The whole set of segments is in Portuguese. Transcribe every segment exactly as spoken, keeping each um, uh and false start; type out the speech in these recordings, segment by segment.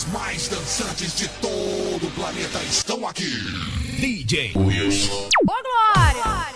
mais dançantes de todo o planeta estão aqui. D J Wilson. Ô, Glória!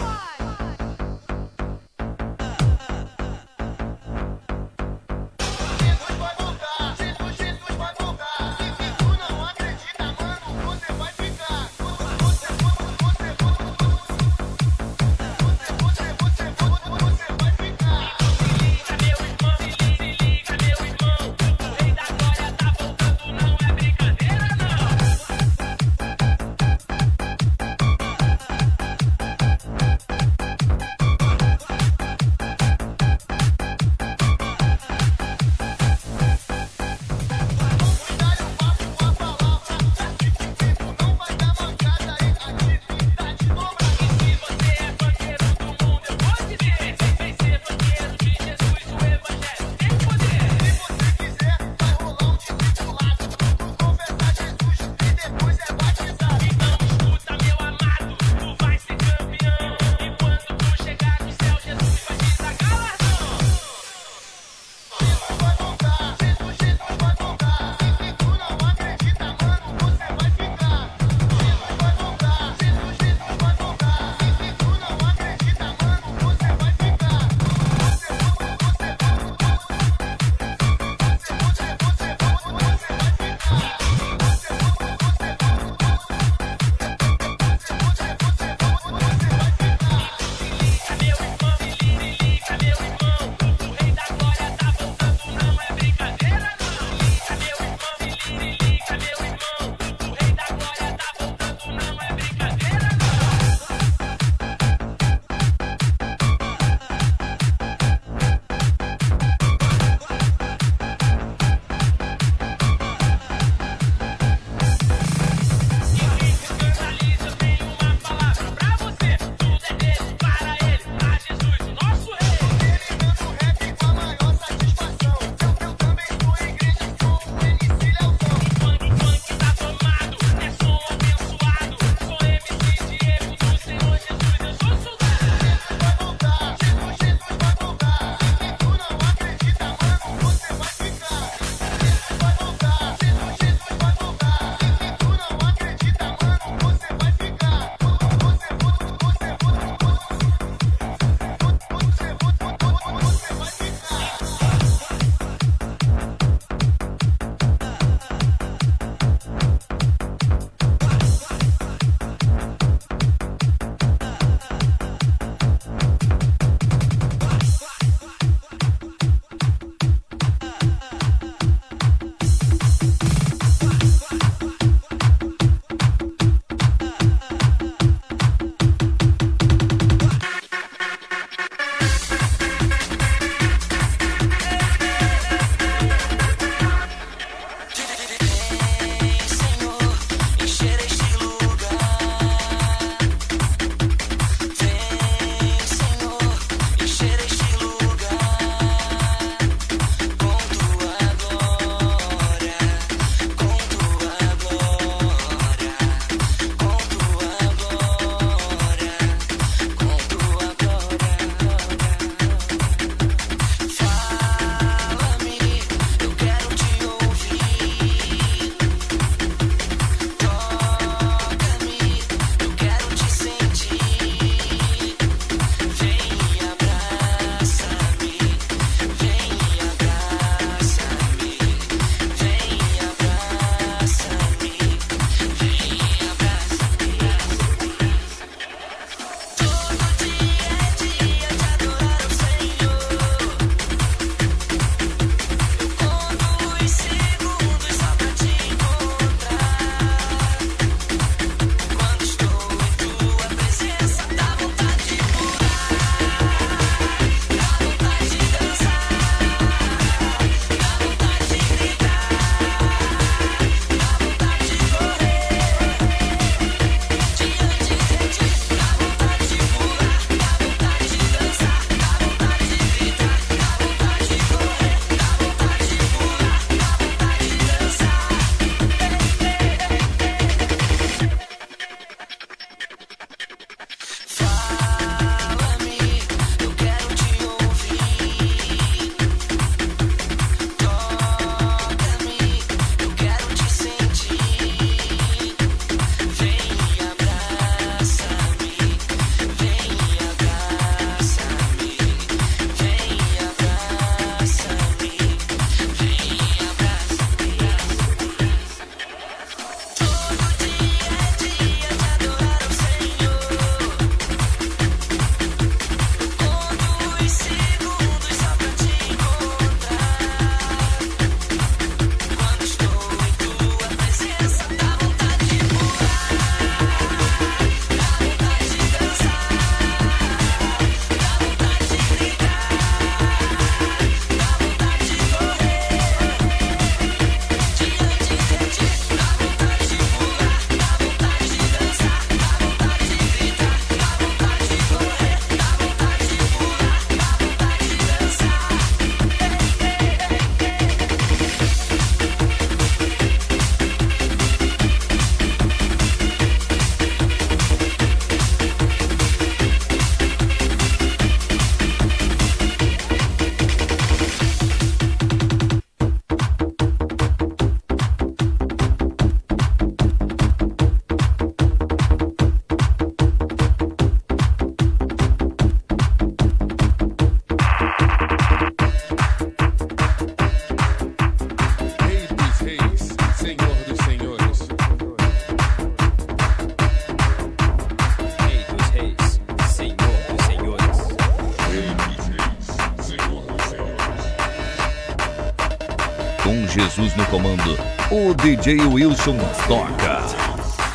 Com Jesus no comando, o D J Wilson toca.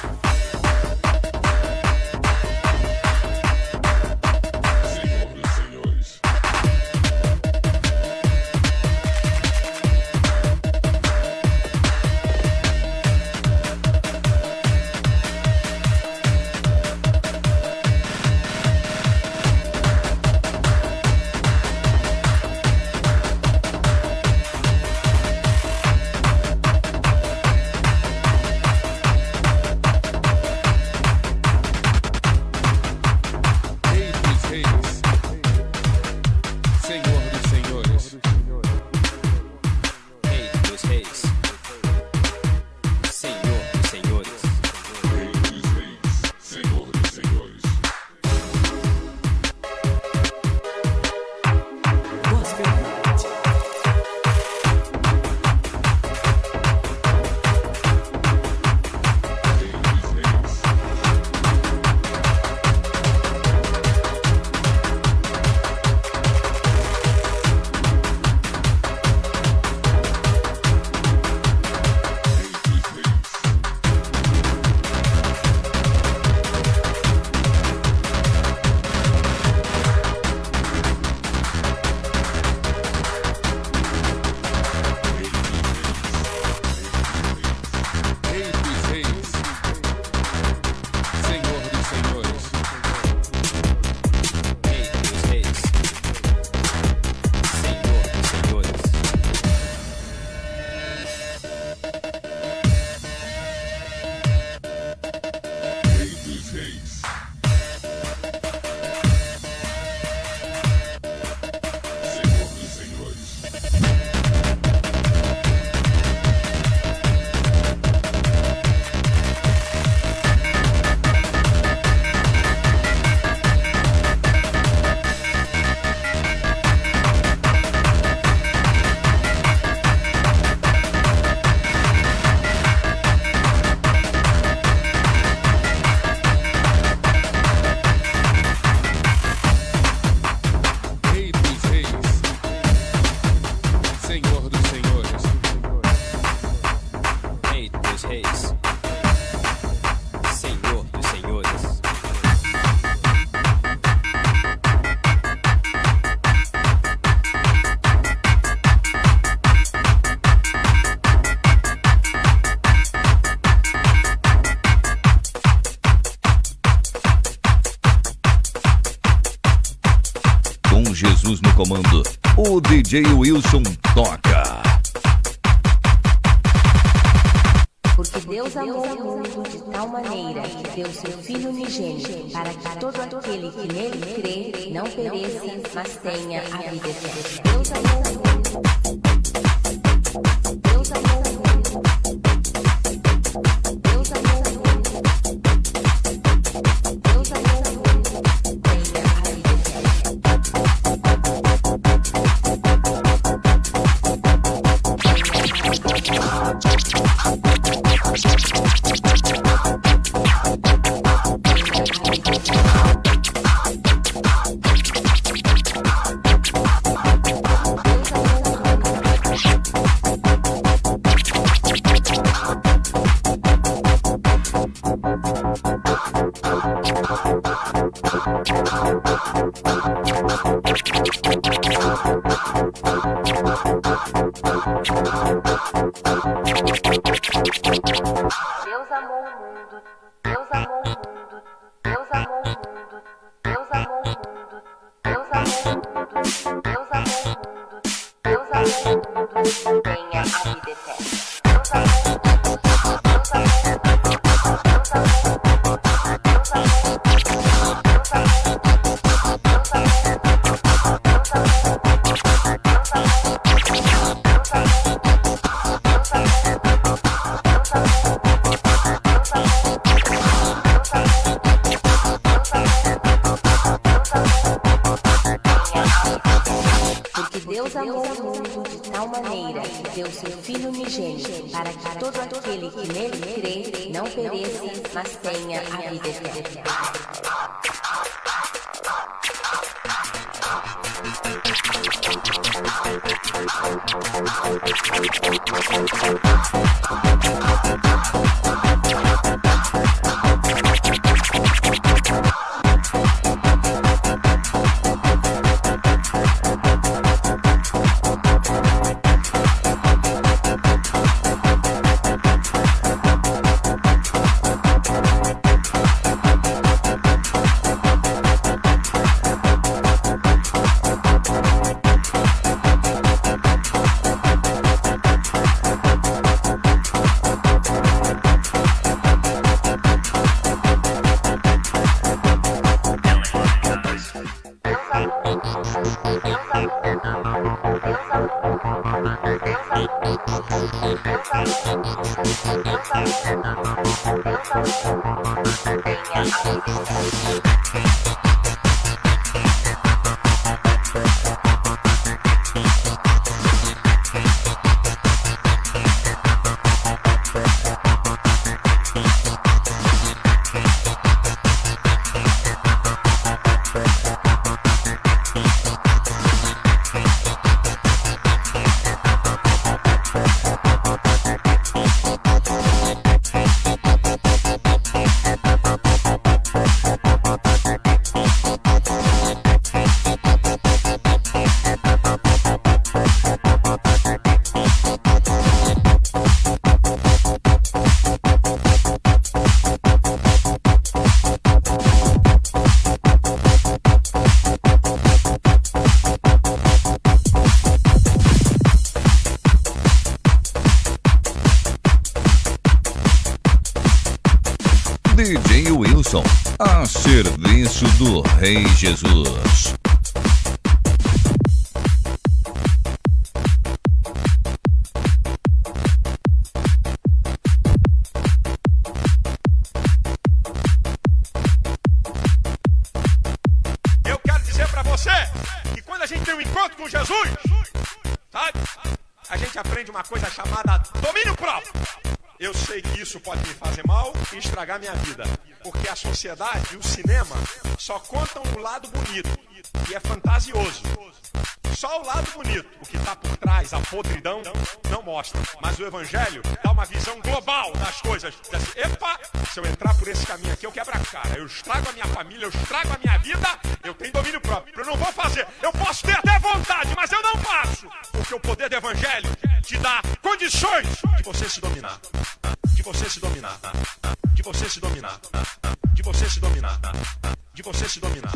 Com Jesus no comando, o D J Wilson toca. Porque Deus amou o mundo de tal maneira que deu seu Filho unigênito, para que todo aquele que nele crê não pereça, mas tenha a vida eterna. Deus amou o mundo. Deus amou o mundo. Deus amou o mundo. Deus amou o mundo. Tenha a vida eterna. Deus amou o mundo, Deus amou o mundo, Deus amou o mundo, Deus amou o mundo, Deus amou o mundo, Deus amou o mundo, Deus amou o mundo, tenha a vida eterna. Deus amou o mundo, Deus amou o mundo, Deus amou o mundo, Deus amou o mundo, Deus amou o mundo, Deus amou o mundo, Deus amou o mundo, Deus amou o mundo, Deus amou o mundo. Deus amou o mundo de tal maneira que deu seu Filho unigênito, para que todo aquele que nele crê não pereça, mas tenha a vida eterna. D J Wilson, a serviço do Rei Jesus. Eu quero dizer pra você que quando a gente tem um encontro com Jesus, sabe? A gente aprende uma coisa chamada domínio próprio. Eu sei que isso pode me fazer mal e estragar minha vida, porque a sociedade e o cinema só contam o lado bonito, que é fantasioso. Só o lado bonito, o que está por trás, a podridão, não mostra. Mas o Evangelho dá uma visão global das coisas. Diz assim, epa, se eu entrar por esse caminho aqui, eu quebro a cara. Eu estrago a minha família, eu estrago a minha vida, eu tenho domínio próprio. Eu não vou fazer. Eu posso ter até vontade, mas eu não faço. Porque o poder do Evangelho te dá condições de você se dominar. De você se dominar. De você se dominar. De você se dominar. De você se dominar.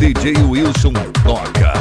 D J Wilson toca.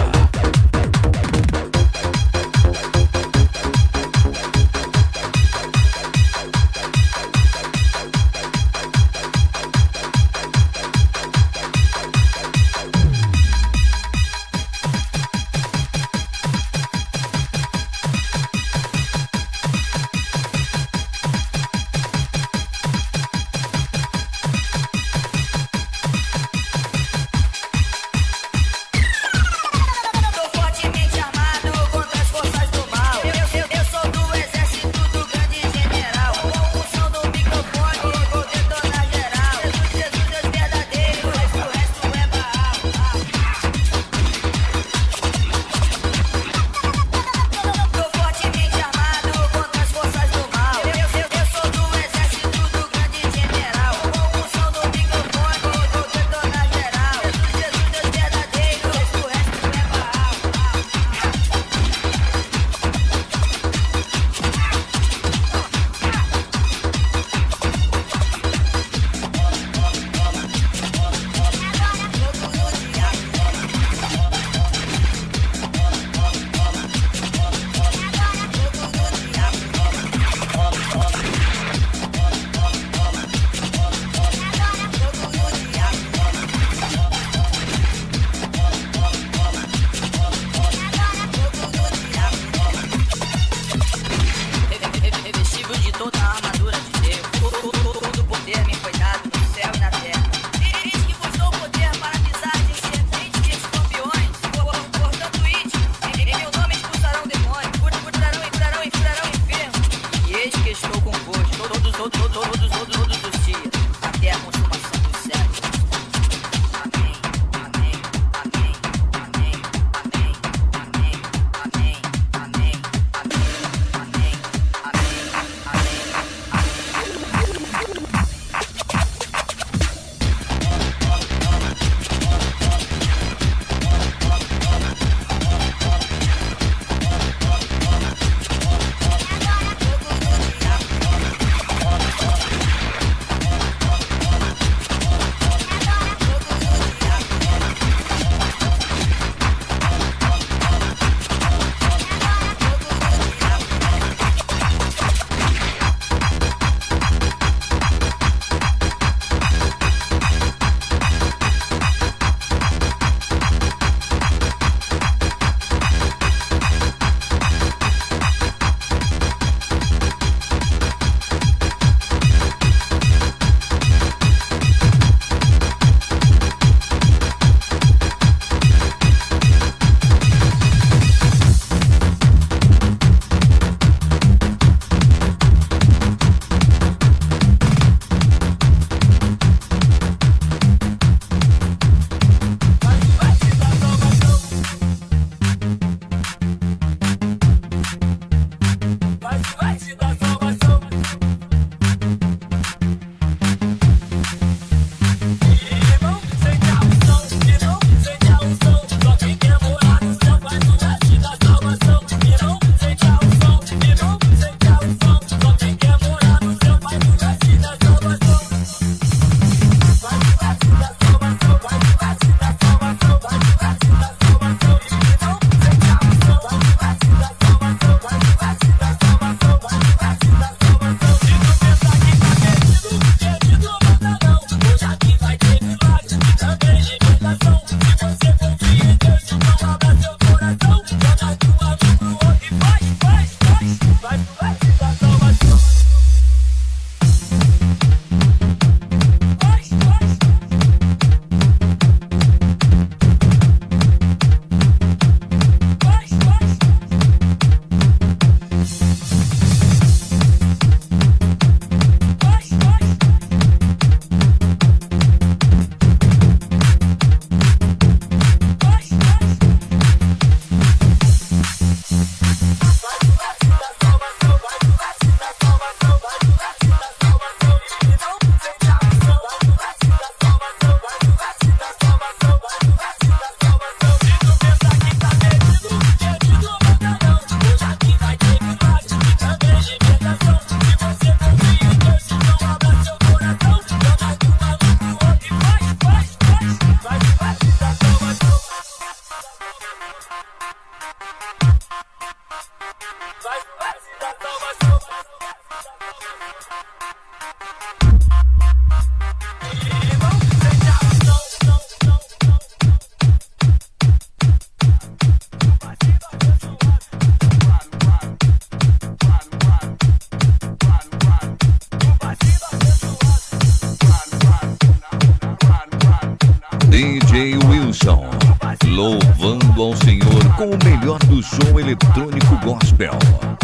J Wilson, louvando ao Senhor com o melhor do som eletrônico gospel.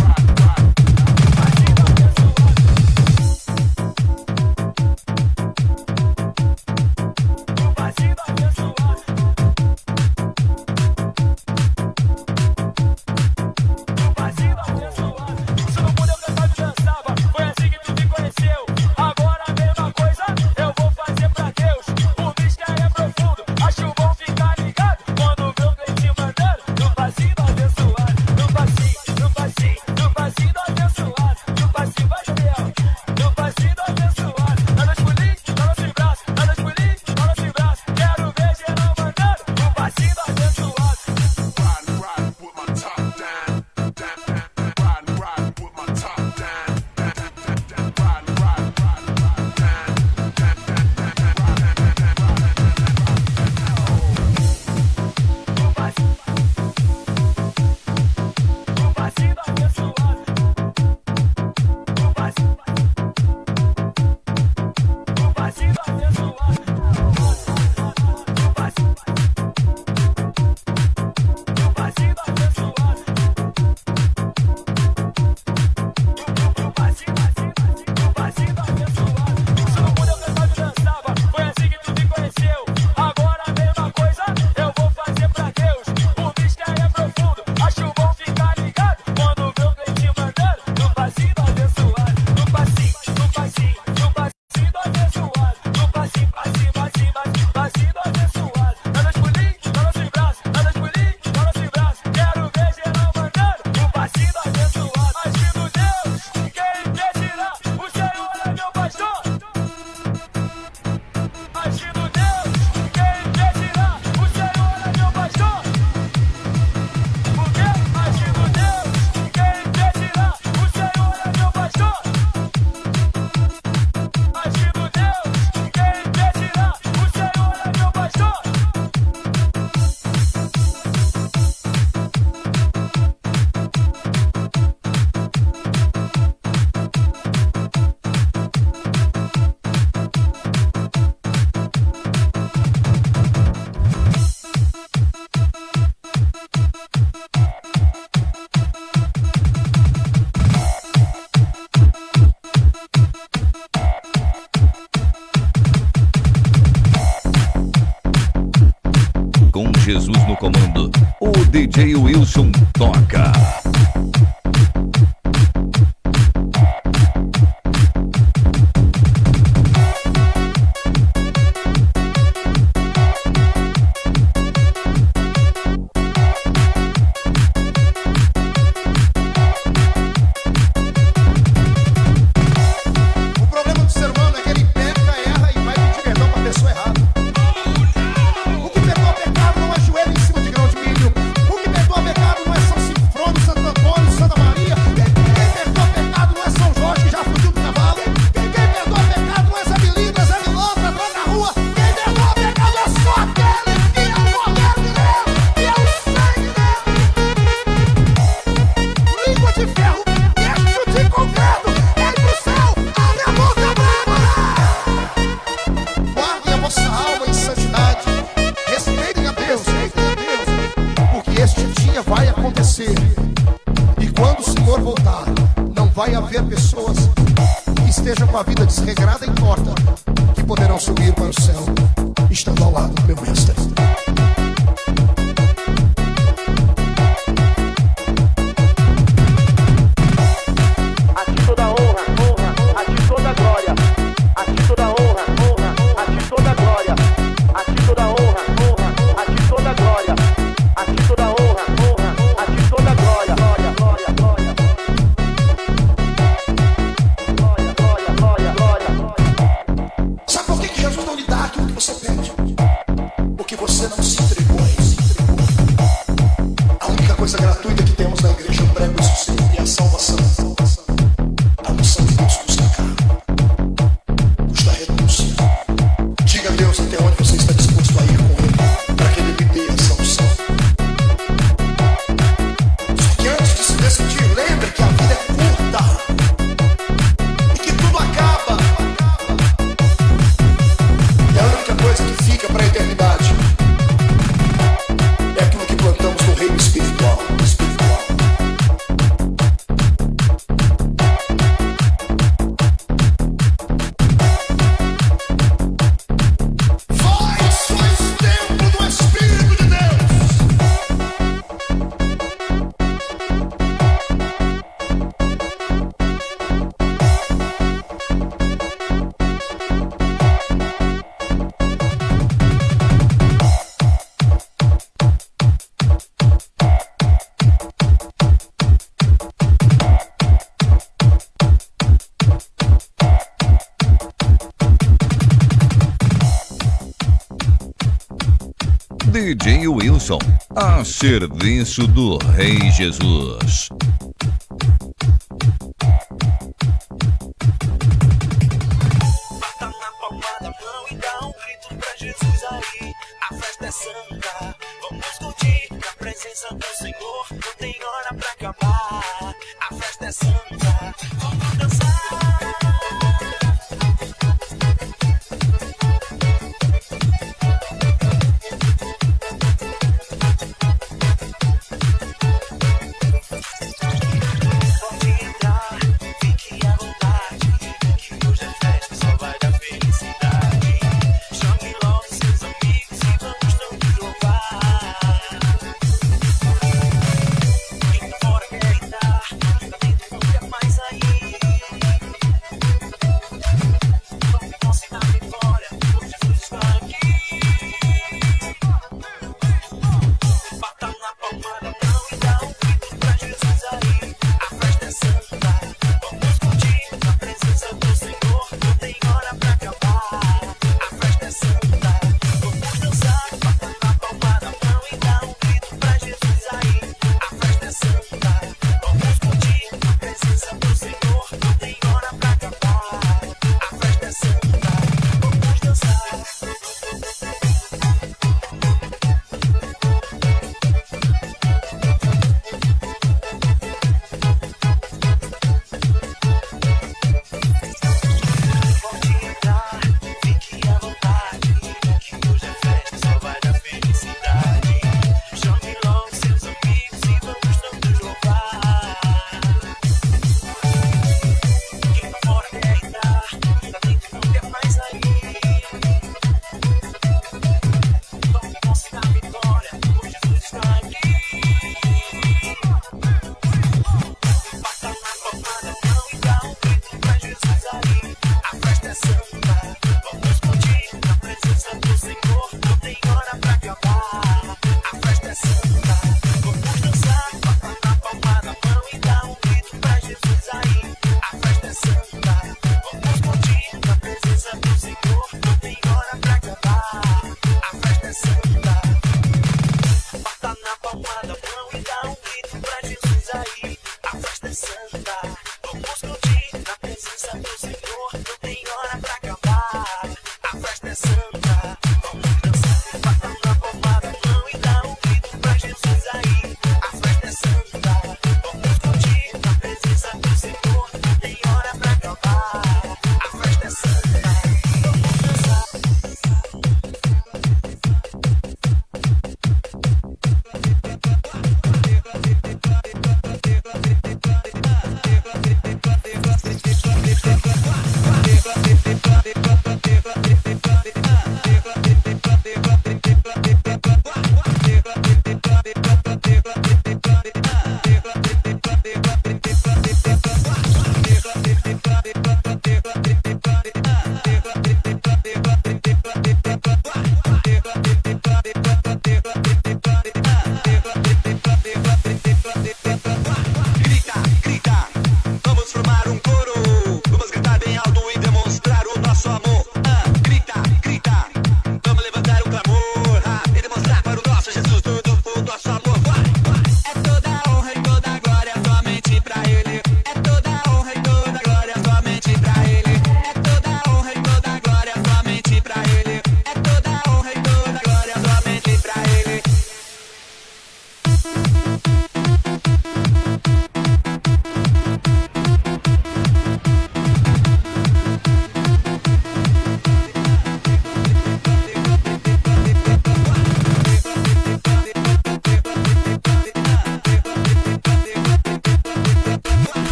Jesus no comando, o D J Wilson toca. Vai acontecer, e quando o Senhor voltar, não vai haver pessoas que estejam com a vida desregrada e torta que poderão subir para o céu, estando ao lado do meu mestre. A ti toda honra, honra, a ti toda glória, a ti toda honra, honra, a ti toda glória, a ti toda honra, honra, a ti toda glória, a ti toda honra. Sabe por que Jesus não lhe dá aquilo que você pede? D J Wilson, a serviço do Rei Jesus. Bata na palma da mão e dá um grito pra Jesus aí. A festa é santa, vamos curtir na presença do Senhor. Não tem hora pra acabar. A festa é santa, vamos dançar. Jogue logo seus amigos e vamos todos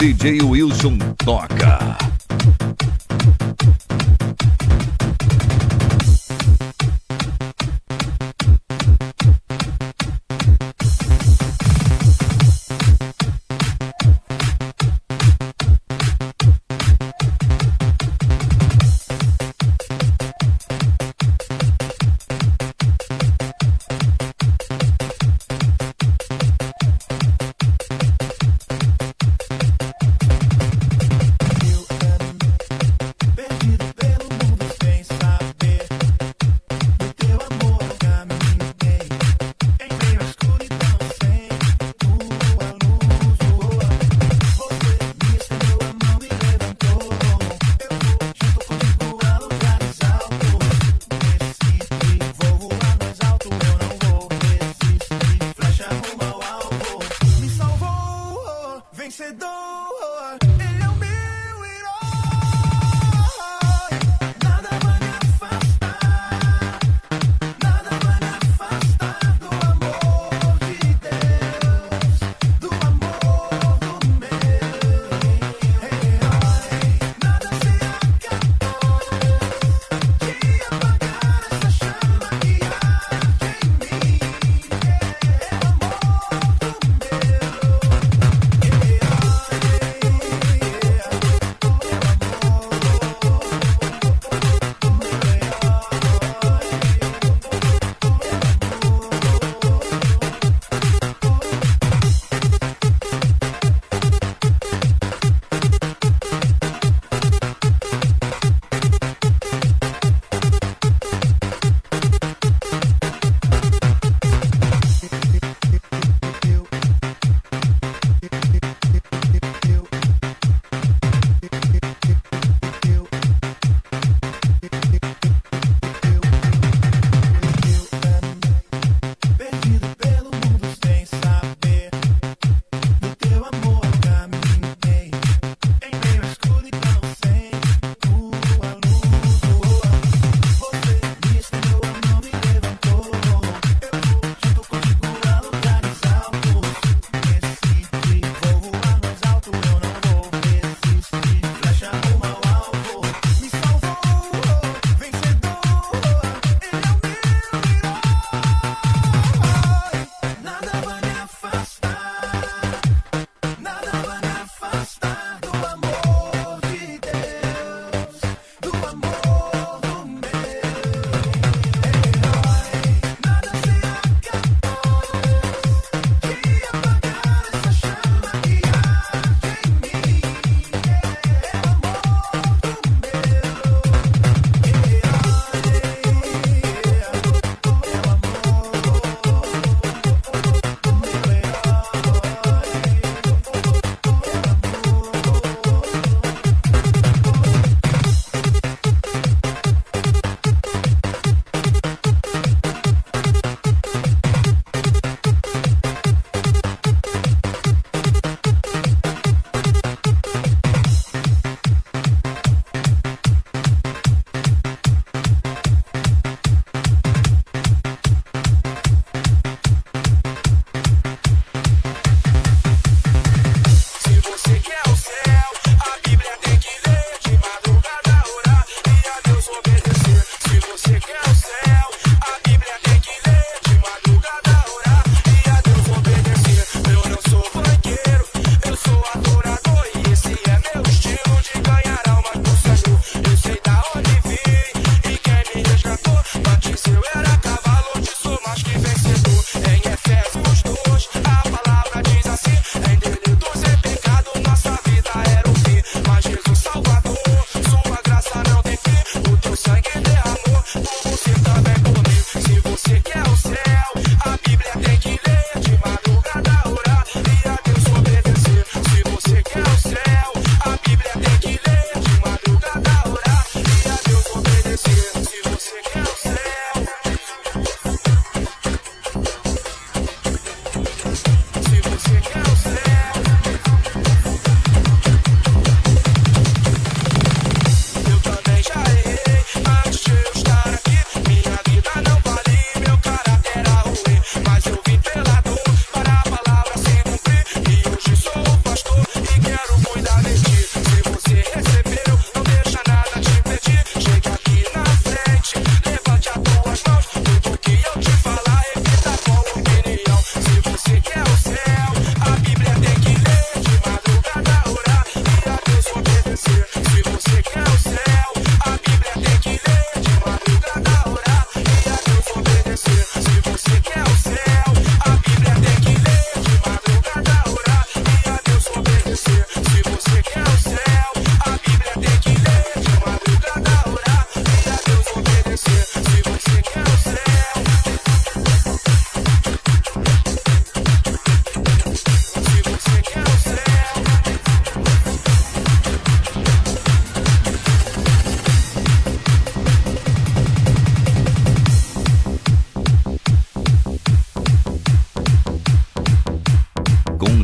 D J Wilson toca. Eu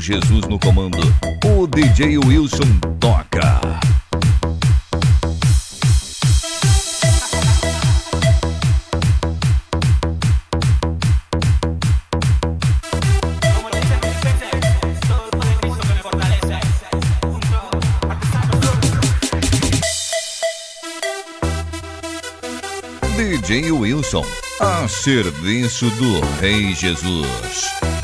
Jesus no comando. O D J Wilson toca. D J Wilson, a serviço do Rei Jesus.